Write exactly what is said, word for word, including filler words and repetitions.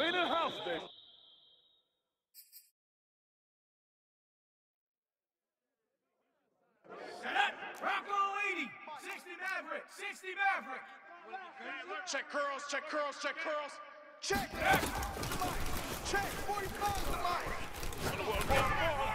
Cleaning house, baby. Set up! Rocco eighty! sixty Maverick! sixty Maverick! Check curls, check curls, check curls. Check! Check! forty-five to Mike!